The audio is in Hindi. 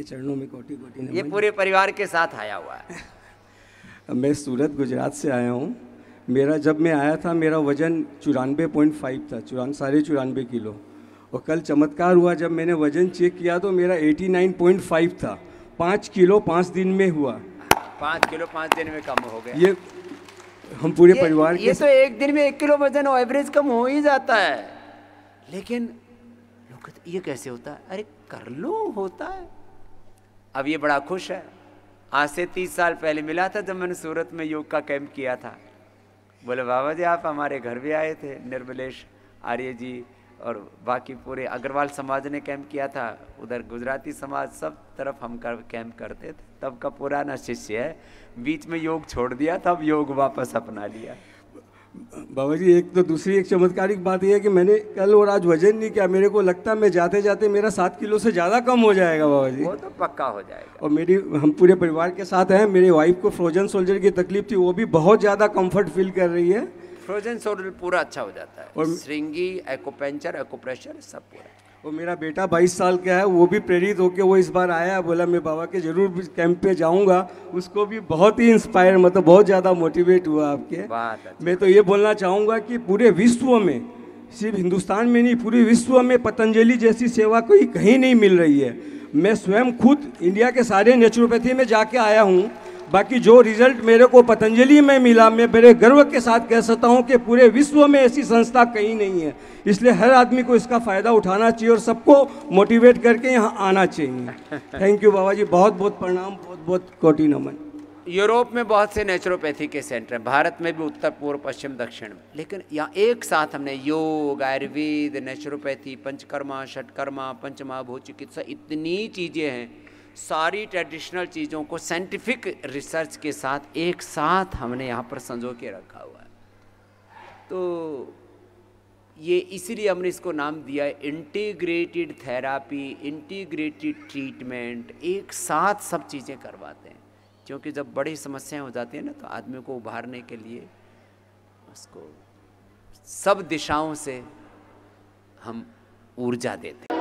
चरणों में कोटि कोटि नमन। ये पूरे परिवार के साथ आया हुआ है। मैं सूरत गुजरात से आया हूँ। मेरा जब मैं आया था मेरा वज़न 94.5 था, 94.5 किलो। और कल चमत्कार हुआ, जब मैंने वज़न चेक किया तो मेरा 89.5 था। 5 किलो 5 दिन में हुआ। 5 किलो 5 दिन में कम हो गया। ये हम पूरे परिवार ये तो एक दिन में 1 किलो वजन एवरेज कम हो ही जाता है। लेकिन लोग कहते ये कैसे होता है? अरे कर लो, होता है। अब ये बड़ा खुश है। आज से 30 साल पहले मिला था जब मैंने सूरत में योग का कैंप किया था। बोले बाबा जी आप हमारे घर भी आए थे, निर्मलेश आर्य जी और बाकी पूरे अग्रवाल समाज ने कैंप किया था, उधर गुजराती समाज, सब तरफ हम कैंप करते थे। तब का पुराना शिष्य है, बीच में योग छोड़ दिया, तब योग वापस अपना लिया। बाबा जी एक तो दूसरी एक चमत्कारिक बात यह है कि मैंने कल और आज वजन नहीं किया। मेरे को लगता है मैं जाते जाते मेरा 7 किलो से ज़्यादा कम हो जाएगा बाबा जी। वो तो पक्का हो जाएगा। और हम पूरे परिवार के साथ हैं। मेरी वाइफ को फ्रोजन सोल्जर की तकलीफ थी, वो भी बहुत ज़्यादा कंफर्ट फील कर रही है। फ्रोजन सोल्जर पूरा अच्छा हो जाता है। और श्रृंगी, एक्यूपंक्चर, एक्यूप्रेशर सब पूरा। और मेरा बेटा 22 साल का है, वो भी प्रेरित होकर वो इस बार आया, बोला मैं बाबा के जरूर कैंप पे जाऊंगा। उसको भी बहुत ही इंस्पायर, मतलब बहुत ज़्यादा मोटिवेट हुआ आपके। मैं तो ये बोलना चाहूँगा कि पूरे विश्व में, सिर्फ हिंदुस्तान में नहीं, पूरे विश्व में पतंजलि जैसी सेवा कोई कहीं नहीं मिल रही है। मैं स्वयं खुद इंडिया के सारे नेचुरोपैथी में जाके आया हूँ, बाकी जो रिजल्ट मेरे को पतंजलि में मिला, मैं बड़े गर्व के साथ कह सकता हूँ कि पूरे विश्व में ऐसी संस्था कहीं नहीं है। इसलिए हर आदमी को इसका फ़ायदा उठाना चाहिए और सबको मोटिवेट करके यहाँ आना चाहिए। थैंक यू बाबा जी, बहुत बहुत प्रणाम, बहुत बहुत कोटि नमन। यूरोप में बहुत से नेचुरोपैथी के सेंटर हैं, भारत में भी उत्तर पूर्व पश्चिम दक्षिण में, लेकिन यहाँ एक साथ हमने योग, आयुर्वेद, नेचुरोपैथी, पंचकर्मा, षटकर्मा, पंचमहाभूत चिकित्सा, इतनी चीज़ें हैं, सारी ट्रेडिशनल चीज़ों को साइंटिफिक रिसर्च के साथ एक साथ हमने यहाँ पर संजो के रखा हुआ है। तो ये इसीलिए हमने इसको नाम दिया है इंटीग्रेटेड थेरापी, इंटीग्रेटेड ट्रीटमेंट। एक साथ सब चीज़ें करवाते हैं, क्योंकि जब बड़ी समस्याएं हो जाती हैं ना, तो आदमी को उभारने के लिए उसको सब दिशाओं से हम ऊर्जा देते हैं।